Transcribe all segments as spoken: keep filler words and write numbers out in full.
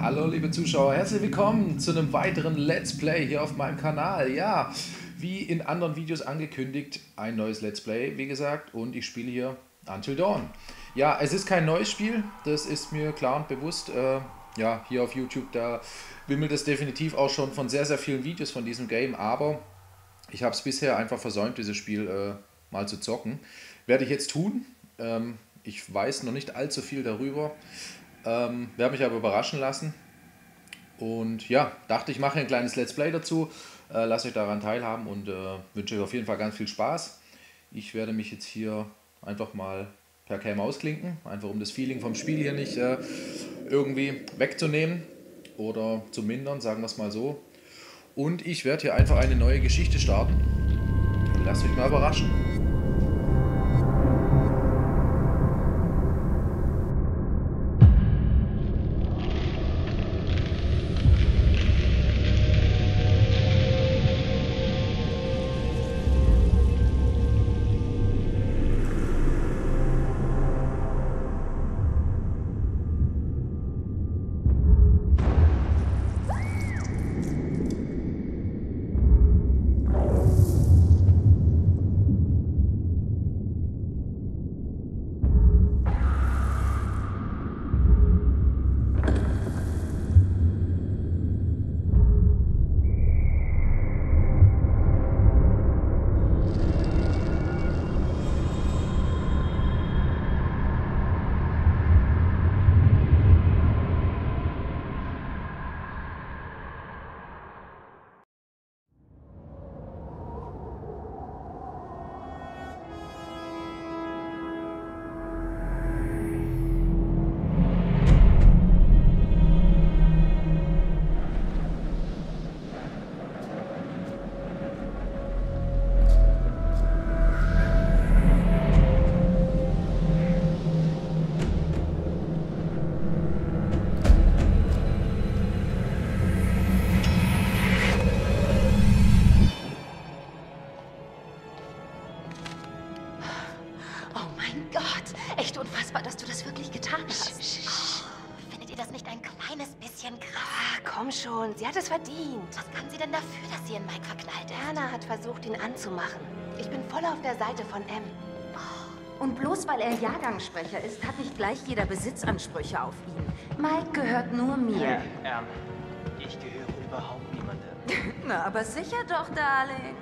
Hallo liebe Zuschauer, herzlich willkommen zu einem weiteren Let's Play hier auf meinem Kanal. Ja, wie in anderen Videos angekündigt, ein neues Let's Play, wie gesagt, und ich spiele hier Until Dawn. Ja, es ist kein neues Spiel, das ist mir klar und bewusst. Äh, ja, hier auf YouTube, da wimmelt es definitiv auch schon von sehr, sehr vielen Videos von diesem Game, aber ich habe es bisher einfach versäumt, dieses Spiel äh, mal zu zocken. Werde ich jetzt tun. Ähm, ich weiß noch nicht allzu viel darüber. Ähm, werde mich aber überraschen lassen. Und ja, dachte ich mache ein kleines Let's Play dazu. Äh, lasst euch daran teilhaben und äh, wünsche euch auf jeden Fall ganz viel Spaß. Ich werde mich jetzt hier einfach mal per Cam ausklinken. Einfach um das Feeling vom Spiel hier nicht äh, irgendwie wegzunehmen oder zu mindern, sagen wir es mal so. Und ich werde hier einfach eine neue Geschichte starten. Lasst euch mal überraschen. Echt unfassbar, dass du das wirklich getan hast. Oh, findet ihr das nicht ein kleines bisschen krass? Ah, komm schon, sie hat es verdient. Was kann sie denn dafür, dass sie in Mike verknallt ist? Erna hat versucht, ihn anzumachen. Ich bin voll auf der Seite von M. Und bloß weil er Jahrgangssprecher ist, hat nicht gleich jeder Besitzansprüche auf ihn. Mike gehört nur mir. Ähm, ich gehöre überhaupt niemandem. Na, aber sicher doch, Darling.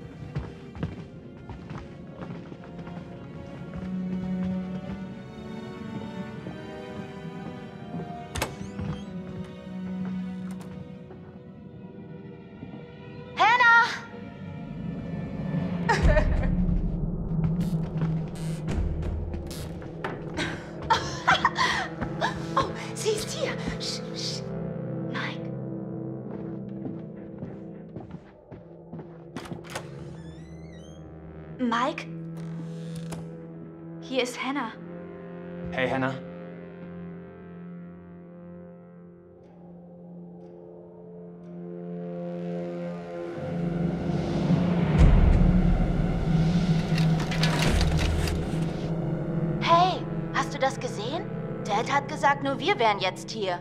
Mike? Hier ist Hannah. Hey, Hannah. Hey, hast du das gesehen? Dad hat gesagt, nur wir wären jetzt hier.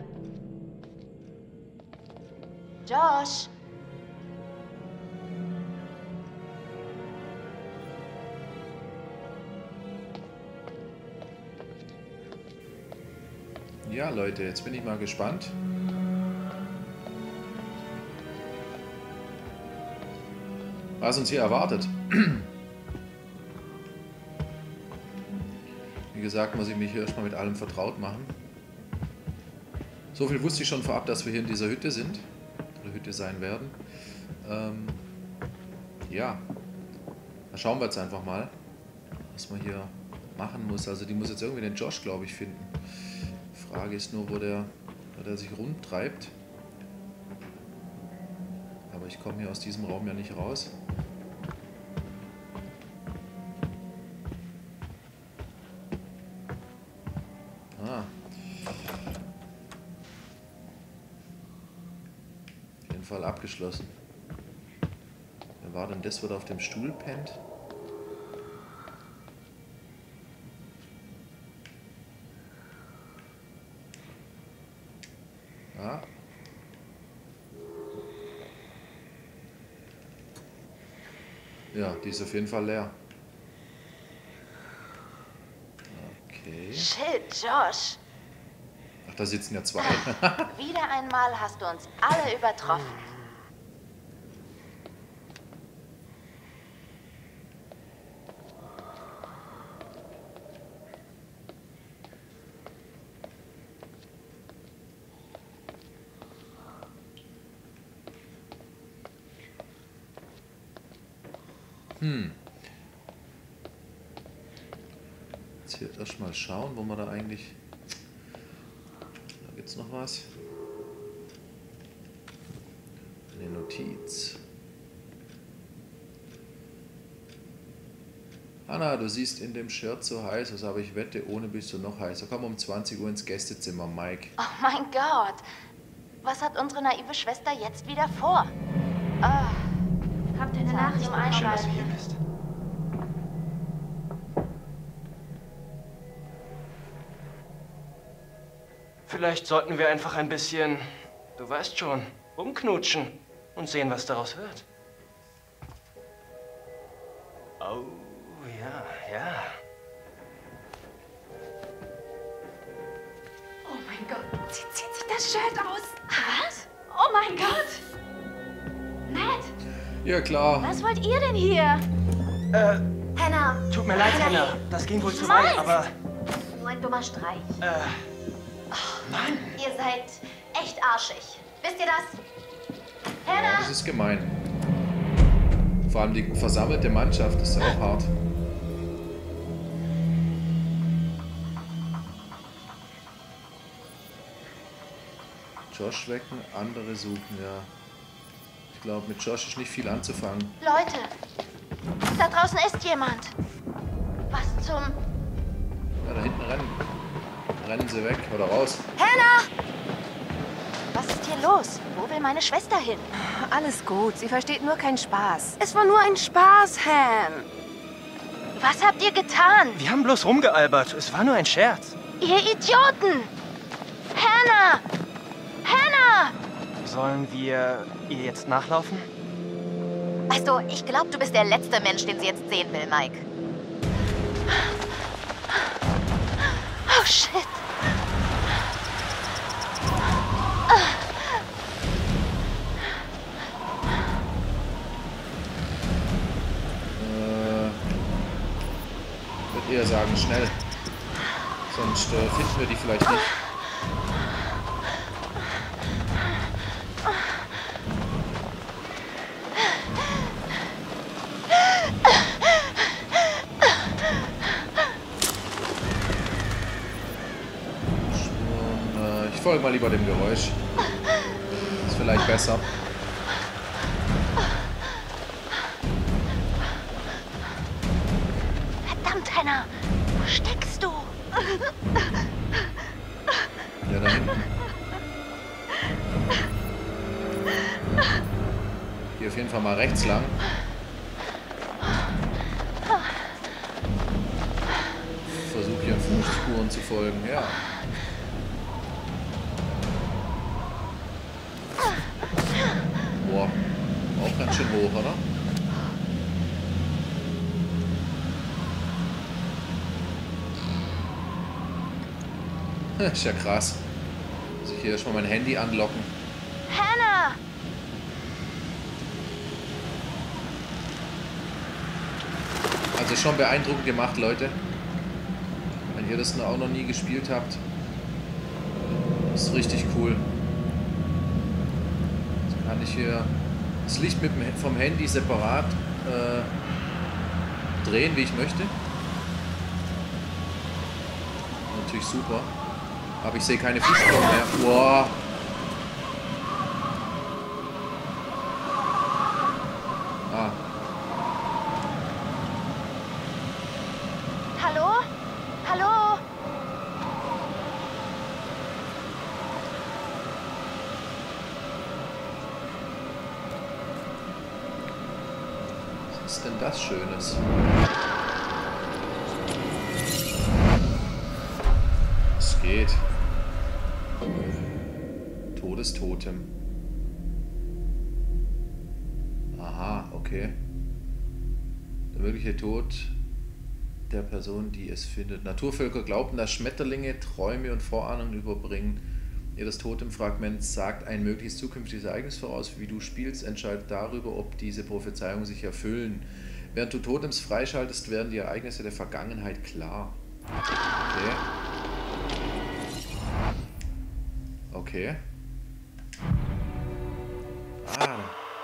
Josh? Ja, Leute, jetzt bin ich mal gespannt. Was uns hier erwartet. Wie gesagt, muss ich mich hier erstmal mit allem vertraut machen. So viel wusste ich schon vorab, dass wir hier in dieser Hütte sind. Oder Hütte sein werden. Ähm, ja. Da schauen wir jetzt einfach mal, was man hier machen muss. Also die muss jetzt irgendwie den Josh, glaube ich, finden. Die Frage ist nur, wo der, wo der sich rumtreibt. Aber ich komme hier aus diesem Raum ja nicht raus. Ah. Auf jeden Fall abgeschlossen. Wer war denn das, wo der auf dem Stuhl pennt? Ja. Ja, die ist auf jeden Fall leer. Okay. Shit, Josh. Ach, da sitzen ja zwei. Wieder einmal hast du uns alle übertroffen. Hm. Jetzt hier erstmal schauen, wo wir da eigentlich... Da gibt es noch was. Eine Notiz. Anna, du siehst in dem Shirt so heiß aus, aber ich wette, ohne bist du noch heißer. Komm um zwanzig Uhr ins Gästezimmer, Mike. Oh mein Gott. Was hat unsere naive Schwester jetzt wieder vor? Ah. Habt ihr eine Zeit Nachricht zum bekommen? Schön, dass du Einschalten. hier bist. Vielleicht sollten wir einfach ein bisschen, du weißt schon, rumknutschen und sehen, was daraus wird. Oh, ja, ja. Oh mein Gott, sie zieht sich das Shirt aus. Was? Oh mein Gott. Ned, Ja, klar. Was wollt ihr denn hier? Äh, Hannah. tut mir leid, Hannah. Hannah. Das ging wohl zu weit, aber, Nur ein dummer Streich. äh, Mann. Ihr seid echt arschig. Wisst ihr das? Ja, Hannah. das ist gemein. Vor allem die versammelte Mannschaft ist auch hart. Josh wecken, andere suchen, ja. Ich glaube, mit Josh ist nicht viel anzufangen. Leute. Da draußen ist jemand. Was zum... Ja, da hinten rennen. Rennen sie weg oder raus. Hannah! Was ist hier los? Wo will meine Schwester hin? alles gut. Sie versteht nur keinen Spaß. Es war nur ein Spaß, Han. Was habt ihr getan? Wir haben bloß rumgealbert. Es war nur ein Scherz. Ihr Idioten! Hannah! Hannah! Sollen wir ihr jetzt nachlaufen? Weißt du, ich glaube, du bist der letzte Mensch, den sie jetzt sehen will, Mike. Oh, shit. Äh, ich würde eher sagen, schnell. Sonst äh, finden wir die vielleicht nicht. Ich folge mal lieber dem Geräusch. Ist vielleicht besser. Verdammt, Hannah! Wo steckst du? Ja, da hinten. Hier auf jeden Fall mal rechts lang. Versuche hier Fußspuren zu folgen, ja. Boah, auch ganz schön hoch, oder? Ist ja krass. Muss ich hier erstmal mein Handy anlocken. Hannah! Also schon beeindruckend gemacht, Leute. Wenn ihr das auch noch nie gespielt habt. Ist richtig cool. Jetzt kann ich hier das Licht mit dem, vom Handy separat äh, drehen, wie ich möchte. Natürlich super. Aber ich sehe keine Fußspuren mehr. Boah. Ah. Hallo? Hallo? Was ist denn das Schönes? Es geht. Todestotem. Aha, okay. Der mögliche Tod der Person, die es findet. Naturvölker glaubten, dass Schmetterlinge Träume und Vorahnungen überbringen. Jedes Totemfragment sagt ein mögliches zukünftiges Ereignis voraus. Wie du spielst, entscheidet darüber, ob diese Prophezeiungen sich erfüllen. Während du Totems freischaltest, werden die Ereignisse der Vergangenheit klar. Okay. Okay. Ah.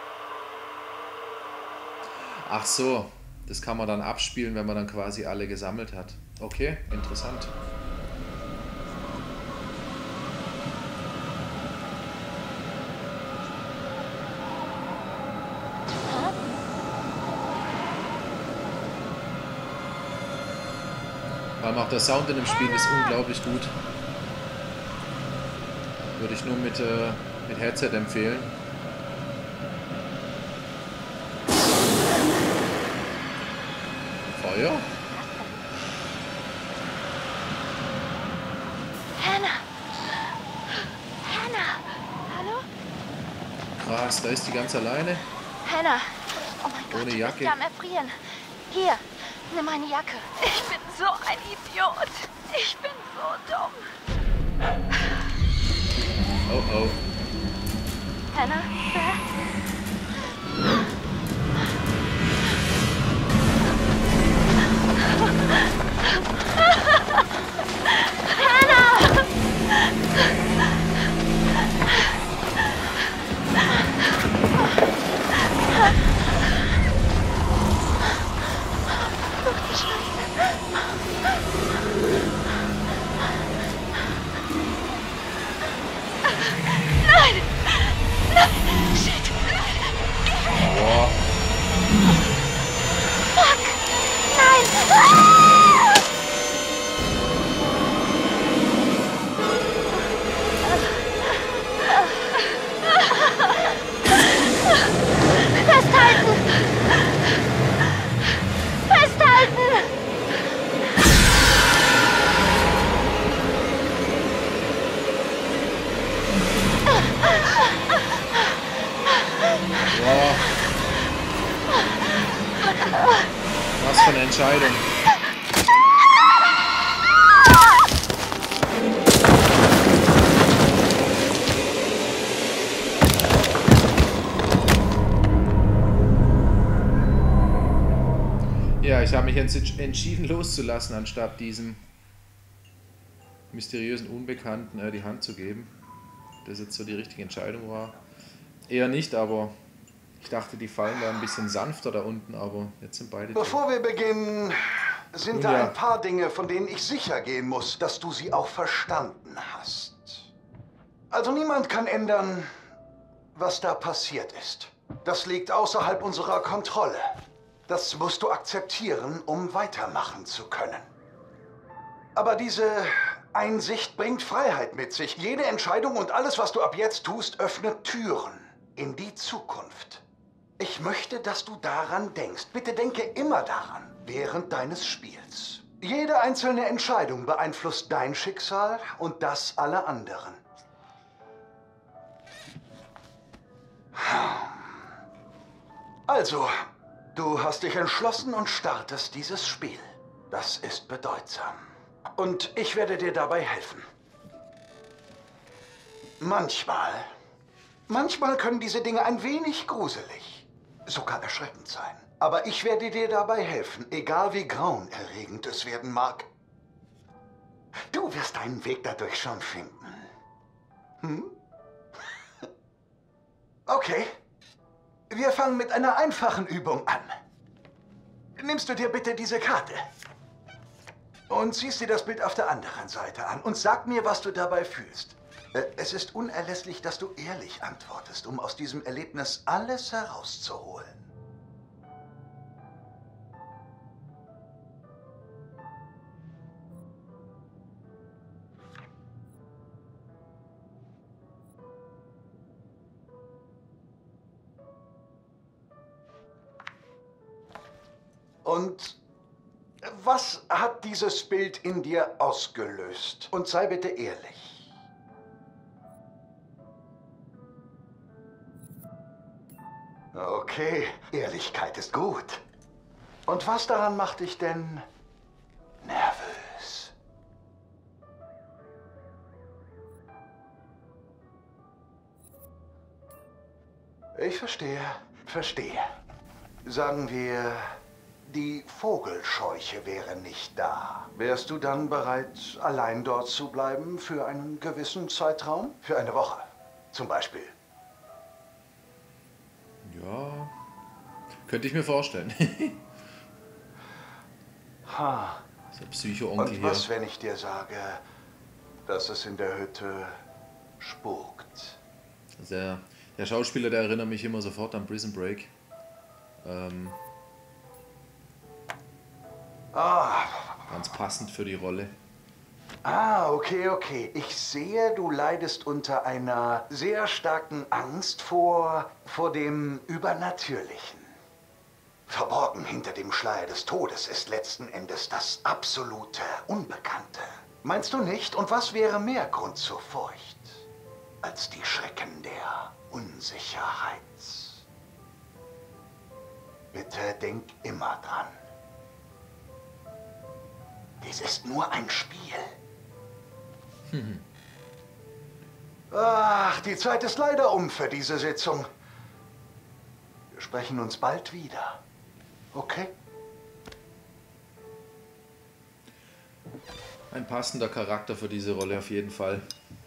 Ach so. Das kann man dann abspielen, wenn man dann quasi alle gesammelt hat. Okay, interessant. Vor allem auch der Sound in dem Spiel ist unglaublich gut. Würde ich nur mit, äh, mit Headset empfehlen. Feuer? Hannah! Hannah! Hallo? Krass, da ist die ganz alleine. Hannah! Oh mein Gott, Ohne du Jacke. bist ja am Erfrieren. Hier, nimm meine Jacke. Ich bin so ein Idiot. Ich bin so dumm. Oh oh. Hannah? Nein! Nein! Shit! Boah. Fuck! Nein! Ah! Festhalten! Festhalten! Boah. Was für eine Entscheidung. Ja, ich habe mich jetzt entschieden loszulassen, anstatt diesem mysteriösen Unbekannten äh, die Hand zu geben. Das jetzt so die richtige Entscheidung war. Eher nicht, aber ich dachte, die Fallen wären ein bisschen sanfter da unten, aber jetzt sind beide... Bevor wir beginnen, sind Nun da ja. ein paar Dinge, von denen ich sicher gehen muss, dass du sie auch verstanden hast. Also niemand kann ändern, was da passiert ist. Das liegt außerhalb unserer Kontrolle. Das musst du akzeptieren, um weitermachen zu können. Aber diese Einsicht bringt Freiheit mit sich. Jede Entscheidung und alles, was du ab jetzt tust, öffnet Türen in die Zukunft. Ich möchte, dass du daran denkst. Bitte denke immer daran, während deines Spiels. Jede einzelne Entscheidung beeinflusst dein Schicksal und das aller anderen. Also, du hast dich entschlossen und startest dieses Spiel. Das ist bedeutsam. Und ich werde dir dabei helfen. Manchmal, manchmal können diese Dinge ein wenig gruselig, sogar erschreckend sein. Aber ich werde dir dabei helfen, egal wie grauenerregend es werden mag. Du wirst deinen Weg dadurch schon finden. Hm? Okay. Wir fangen mit einer einfachen Übung an. Nimmst du dir bitte diese Karte und ziehst dir das Bild auf der anderen Seite an und sag mir, was du dabei fühlst. Äh, es ist unerlässlich, dass du ehrlich antwortest, um aus diesem Erlebnis alles herauszuholen. Und was hat dieses Bild in dir ausgelöst? Und sei bitte ehrlich. Okay, Ehrlichkeit ist gut. Und was daran macht dich denn nervös? Ich verstehe, verstehe. Sagen wir, die Vogelscheuche wäre nicht da. Wärst du dann bereit, allein dort zu bleiben für einen gewissen Zeitraum? Für eine Woche, zum Beispiel. Ja, könnte ich mir vorstellen. Ha. Der Psycho-Onkel Und hier. was, wenn ich dir sage, dass es in der Hütte spukt? Also der, der Schauspieler, der erinnert mich immer sofort an Prison Break. Ähm, Ah, ganz passend für die Rolle. ah, okay, okay. Ich sehe, du leidest unter einer sehr starken Angst vor, vor dem Übernatürlichen. Verborgen hinter dem Schleier des Todes ist letzten Endes das absolute Unbekannte. Meinst du nicht? Und was wäre mehr Grund zur Furcht als die Schrecken der Unsicherheit? Bitte denk immer dran. Dies ist nur ein Spiel. Hm. Ach, die Zeit ist leider um für diese Sitzung. Wir sprechen uns bald wieder. Okay? Ein passender Charakter für diese Rolle auf jeden Fall.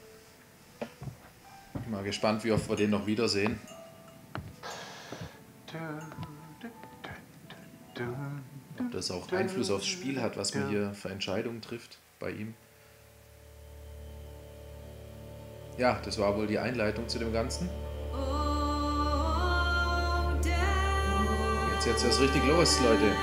Bin mal gespannt, wie oft wir den noch wiedersehen. Ob das auch Einfluss aufs Spiel hat, was man hier für Entscheidungen trifft bei ihm. Ja, das war wohl die Einleitung zu dem Ganzen. Jetzt jetzt erst richtig los, Leute.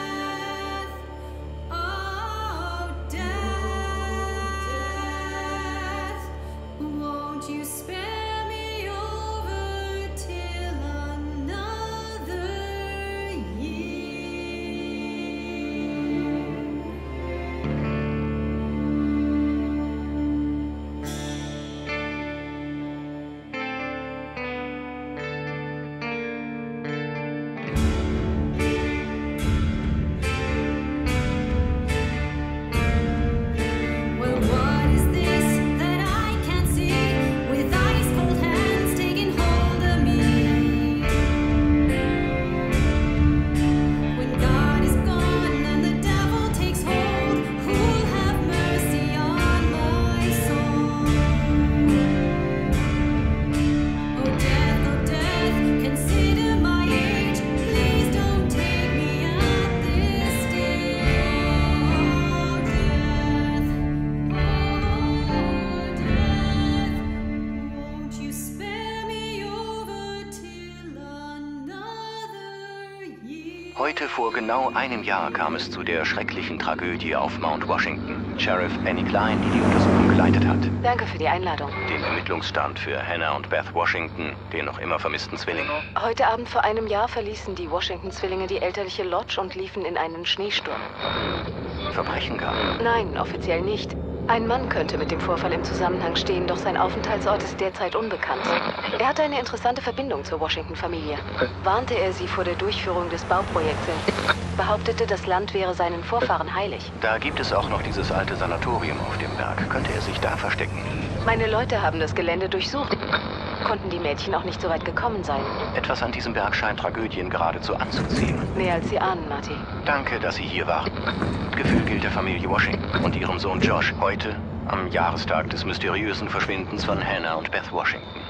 Heute vor genau einem Jahr kam es zu der schrecklichen Tragödie auf Mount Washington. Sheriff Annie Klein, die die Untersuchung geleitet hat. Danke für die Einladung. Den Ermittlungsstand für Hannah und Beth Washington, den noch immer vermissten Zwilling. Heute Abend vor einem Jahr verließen die Washington-Zwillinge die elterliche Lodge und liefen in einen Schneesturm. Verbrechen gab? Nein, offiziell nicht. Ein Mann könnte mit dem Vorfall im Zusammenhang stehen, doch sein Aufenthaltsort ist derzeit unbekannt. Er hatte eine interessante Verbindung zur Washington-Familie. Warnte er sie vor der Durchführung des Bauprojekts, behauptete, das Land wäre seinen Vorfahren heilig. Da gibt es auch noch dieses alte Sanatorium auf dem Berg. Könnte er sich da verstecken? Meine Leute haben das Gelände durchsucht. Konnten die Mädchen auch nicht so weit gekommen sein. Etwas an diesem Berg scheint Tragödien geradezu anzuziehen. Mehr als Sie ahnen, Marty. Danke, dass Sie hier waren. Gefühl gilt der Familie Washington und ihrem Sohn Josh heute am Jahrestag des mysteriösen Verschwindens von Hannah und Beth Washington.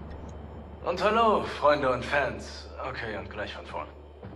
Und hallo, Freunde und Fans. Okay, und gleich von vorn.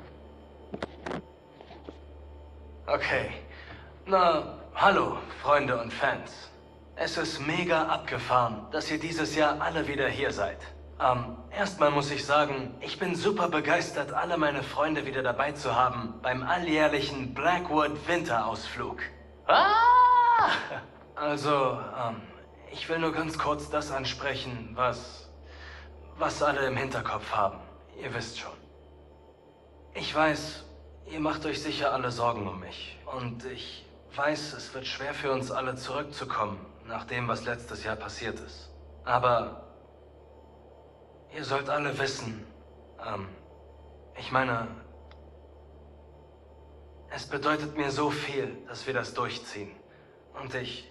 Okay. Na, hallo, Freunde und Fans. Es ist mega abgefahren, dass ihr dieses Jahr alle wieder hier seid. Ähm, erstmal muss ich sagen, ich bin super begeistert, alle meine Freunde wieder dabei zu haben beim alljährlichen Blackwood Winterausflug. Ah! Also, ähm, ich will nur ganz kurz das ansprechen, was, was alle im Hinterkopf haben. Ihr wisst schon. Ich weiß, ihr macht euch sicher alle Sorgen um mich. Und ich weiß, es wird schwer für uns alle zurückzukommen, nach dem, was letztes Jahr passiert ist. Aber ihr sollt alle wissen, ähm, Ich meine, es bedeutet mir so viel, dass wir das durchziehen. Und ich...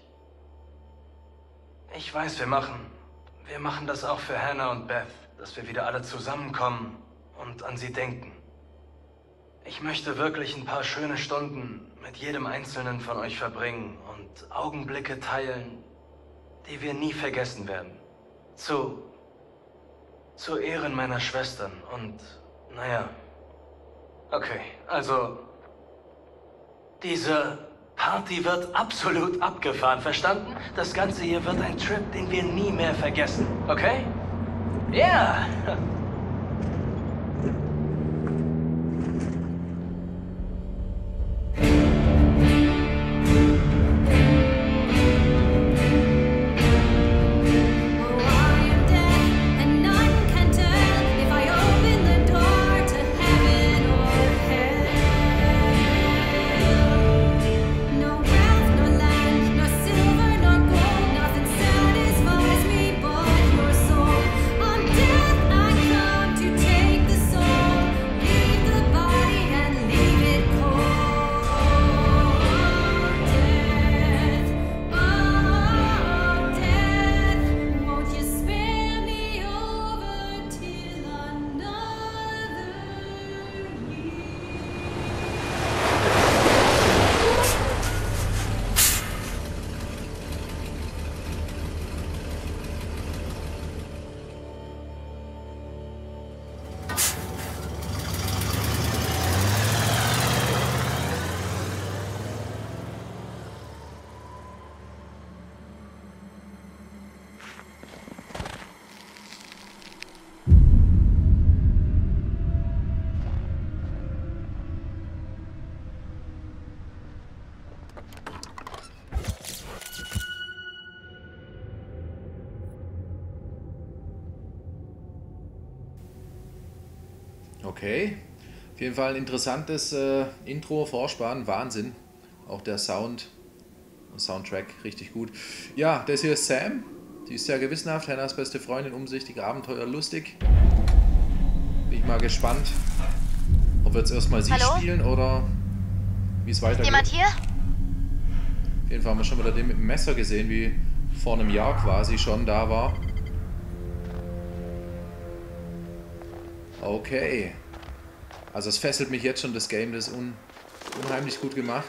Ich weiß, wir machen... Wir machen das auch für Hannah und Beth, dass wir wieder alle zusammenkommen und an sie denken. Ich möchte wirklich ein paar schöne Stunden mit jedem Einzelnen von euch verbringen und Augenblicke teilen, die wir nie vergessen werden. Zu... zu Ehren meiner Schwestern und... naja... Okay, also... Diese Party wird absolut abgefahren, verstanden? Das Ganze hier wird ein Trip, den wir nie mehr vergessen, okay? Ja! Yeah. Okay, auf jeden Fall ein interessantes äh, Intro, Vorspann, Wahnsinn. Auch der Sound, Soundtrack richtig gut. Ja, das hier ist Sam, die ist sehr gewissenhaft, Hannahs beste Freundin, umsichtig, abenteuerlustig. Bin ich mal gespannt, ob wir jetzt erstmal sie Hallo? spielen oder wie es weitergeht. Jemand hier? Auf jeden Fall haben wir schon wieder den mit dem Messer gesehen, wie vor einem Jahr quasi schon da war. Okay. Also es fesselt mich jetzt schon, das Game, das ist un unheimlich gut gemacht.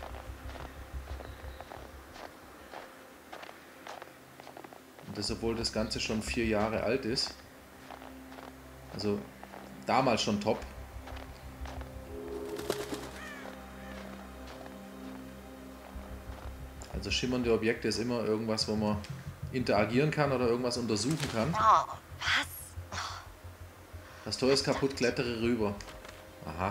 Und das, obwohl das Ganze schon vier Jahre alt ist. Also damals schon top. Also schimmernde Objekte ist immer irgendwas, wo man interagieren kann oder irgendwas untersuchen kann. Oh, was? Das Tor ist kaputt, klettere rüber. Aha.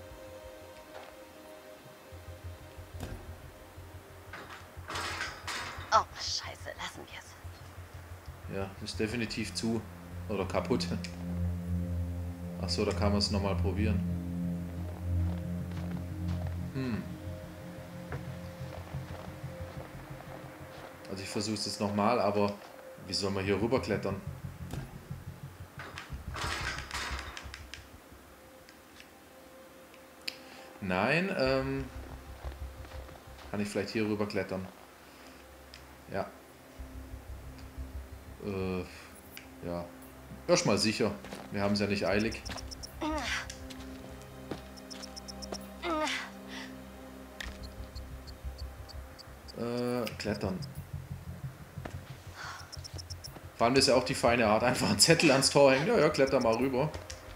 Oh, scheiße, lassen wir es. Ja, ist definitiv zu. Oder kaputt. Achso, da kann man es nochmal probieren. Hm. Also ich versuche es jetzt nochmal, aber wie soll man hier rüber klettern? Nein, ähm, kann ich vielleicht hier rüber klettern? Ja. Äh, ja. Erstmal sicher. Wir haben es ja nicht eilig. Äh, klettern. Vor allem ist ja auch die feine Art, einfach einen Zettel ans Tor hängen. Ja, ja, kletter mal rüber.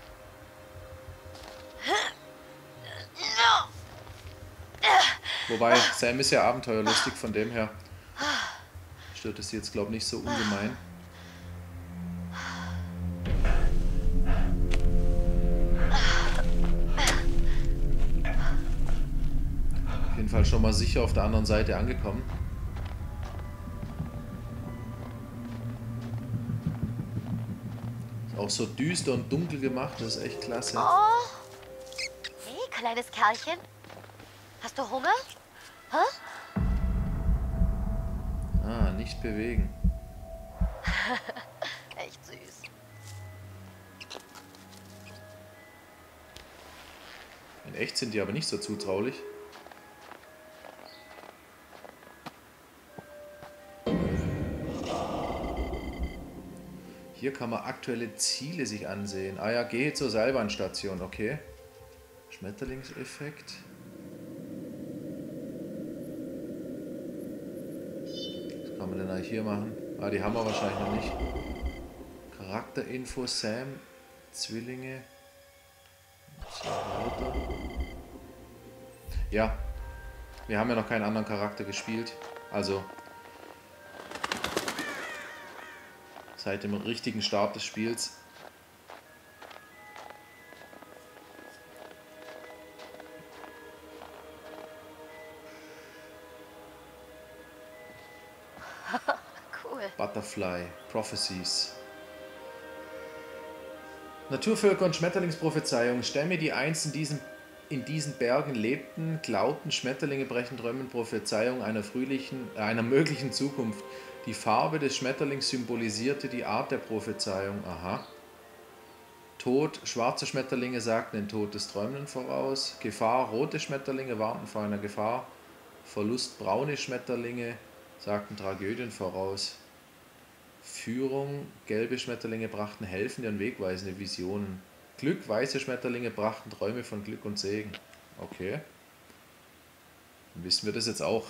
Wobei, Sam ist ja abenteuerlustig, von dem her stört es jetzt, glaube ich, nicht so ungemein. Auf jeden Fall schon mal sicher auf der anderen Seite angekommen. Ist auch so düster und dunkel gemacht, das ist echt klasse. Oh. Hey, kleines Kerlchen. Hast du Hunger? Hä? Ah, nicht bewegen. Echt süß. In echt sind die aber nicht so zutraulich. Hier kann man aktuelle Ziele sich ansehen. Ah ja, gehe zur Seilbahnstation, okay. Schmetterlingseffekt. Was kann man denn eigentlich hier machen? Ah, die haben wir wahrscheinlich noch nicht. Charakterinfo, Sam, Zwillinge. So weiter. Ja, wir haben ja noch keinen anderen Charakter gespielt. Also seit dem richtigen Start des Spiels. Cool. Butterfly, Prophecies. Naturvölker und Schmetterlingsprophezeiung. Stämme, die einst in diesen, in diesen Bergen lebten, glaubten, Schmetterlinge brechen Träumen Prophezeiung einer, frühlichen, äh, einer möglichen Zukunft. Die Farbe des Schmetterlings symbolisierte die Art der Prophezeiung. Aha. Tod, schwarze Schmetterlinge sagten den Tod des Träumenden voraus. Gefahr, rote Schmetterlinge warnten vor einer Gefahr. Verlust, braune Schmetterlinge sagten Tragödien voraus. Führung, gelbe Schmetterlinge brachten helfende und wegweisende Visionen. Glück, weiße Schmetterlinge brachten Träume von Glück und Segen. Okay. Dann wissen wir das jetzt auch.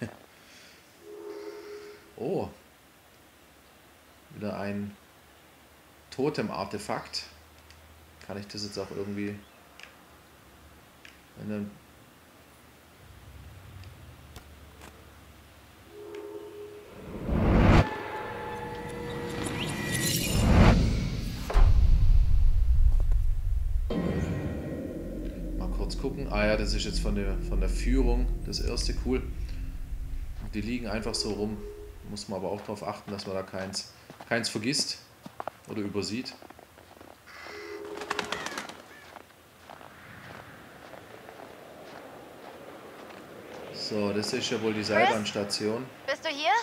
Oh. Wieder ein Totem-Artefakt. Kann ich das jetzt auch irgendwie... Wenn dann gucken. Ah ja, das ist jetzt von der, von der Führung das erste, cool. Die liegen einfach so rum. Muss man aber auch darauf achten, dass man da keins, keins vergisst oder übersieht. So, das ist ja wohl die Seilbahnstation. Bist du hier?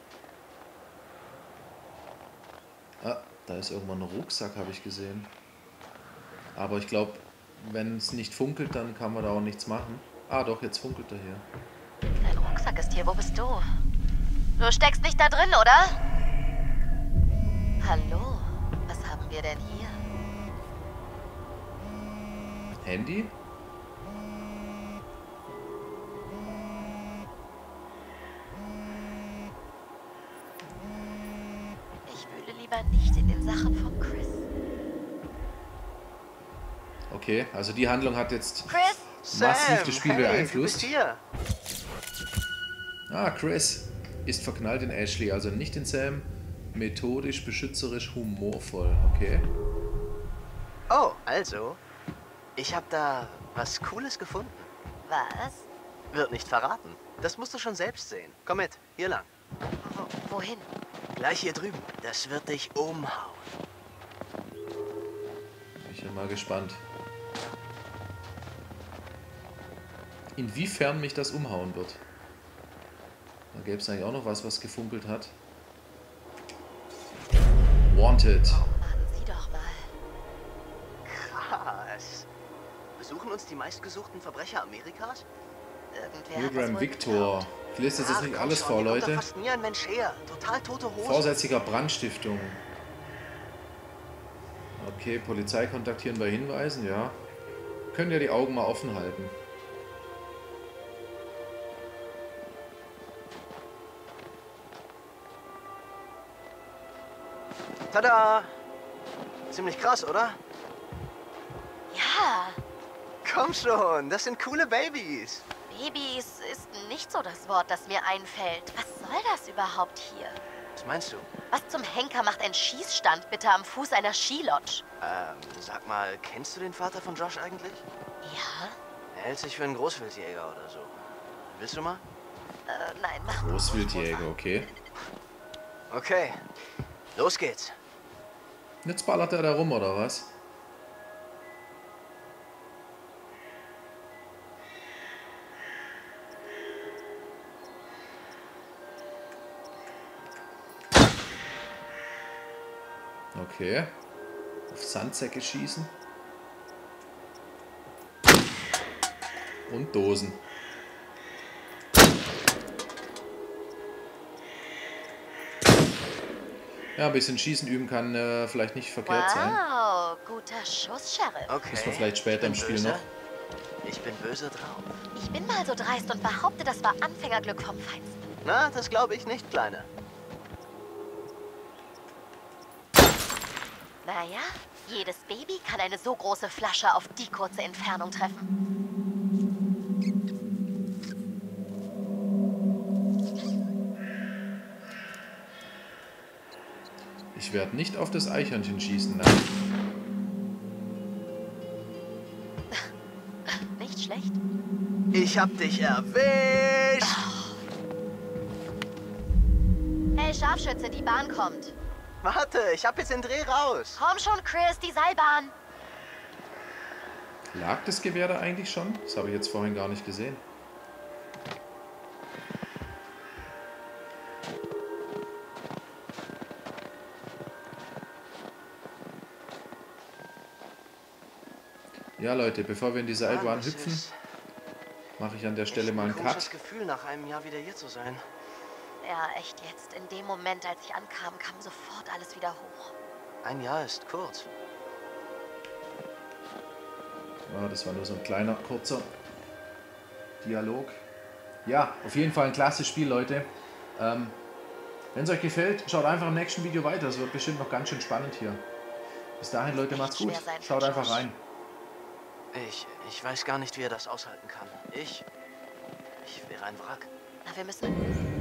Ah, da ist irgendwann ein Rucksack, habe ich gesehen. Aber ich glaube, wenn es nicht funkelt, dann kann man da auch nichts machen. Ah doch, jetzt funkelt er hier. Dein Rucksack ist hier. Wo bist du? Du steckst nicht da drin, oder? Hallo? Was haben wir denn hier? Handy? Ich wühle lieber nicht in den Sachen von Chris. Okay, also die Handlung hat jetzt Chris? massiv Sam, das Spiel hey, beeinflusst. Du bist hier. Ah, Chris ist verknallt in Ashley, also nicht in Sam. Methodisch, beschützerisch, humorvoll. Okay. Oh, also, ich habe da was Cooles gefunden. Was? Wird nicht verraten. Das musst du schon selbst sehen. Komm mit, hier lang. Wo, wohin? Gleich hier drüben. Das wird dich umhauen. Ich bin mal gespannt. Inwiefern mich das umhauen wird. Da gäbe es eigentlich auch noch was, was gefunkelt hat. Wanted. Mann, sieh doch mal. Krass. Besuchen uns die meistgesuchten Verbrecher Amerikas? Irgendwer hat das Milgram wohl Victor. geklaut. Ich lese das jetzt Ach, nicht komm alles schon, vor, hier kommt Leute. doch fast nie ein Mensch her. Total tote Hose. Vorsätziger Brandstiftung. Okay, Polizei kontaktieren bei Hinweisen, ja. Könnt ihr die Augen mal offen halten. Tada! Ziemlich krass, oder? Ja, Komm schon, das sind coole Babys. Babys ist nicht so das Wort, das mir einfällt. Was soll das überhaupt hier? Was meinst du? Was zum Henker macht ein Schießstand bitte am Fuß einer Skilodge? Ähm, sag mal, kennst du den Vater von Josh eigentlich? Ja? Er hält sich für einen Großwildjäger oder so. Willst du mal? Äh, nein, mach Großwildjäger, okay. Okay, los geht's. Jetzt ballert er da rum, oder was? Okay. Auf Sandsäcke schießen. Und Dosen. Ja, ein bisschen Schießen üben kann äh, vielleicht nicht verkehrt wow, sein. Wow, guter Schuss, Sheriff. Okay. Müssen wir vielleicht später im Spiel böse. noch. Ich bin böse drauf. Ich bin mal so dreist und behaupte, das war Anfängerglück vom Feinsten. Na, das glaube ich nicht, Kleine. Naja, jedes Baby kann eine so große Flasche auf die kurze Entfernung treffen. Ich werde nicht auf das Eichhörnchen schießen, ne? Nicht schlecht. Ich hab dich erwischt! Hey, Scharfschütze, die Bahn kommt. Warte, ich hab jetzt den Dreh raus. Komm schon, Chris, die Seilbahn. Lag das Gewehr da eigentlich schon? Das habe ich jetzt vorhin gar nicht gesehen. Ja, Leute, bevor wir in die Seilbahn das hüpfen, ist mache ich an der Stelle echt mal ein einen komisches Cut. Gefühl, nach einem Jahr wieder hier zu sein. Ja, echt jetzt. In dem Moment, als ich ankam, kam sofort alles wieder hoch. Ein Jahr ist kurz. Ja, das war nur so ein kleiner, kurzer Dialog. Ja, auf jeden Fall ein klasse Spiel, Leute. Ähm, Wenn es euch gefällt, schaut einfach im nächsten Video weiter. Es wird bestimmt noch ganz schön spannend hier. Bis dahin, Leute, macht's gut. Schaut einfach rein. Ich, ich weiß gar nicht, wie er das aushalten kann. Ich, ich wäre ein Wrack. Na, wir müssen...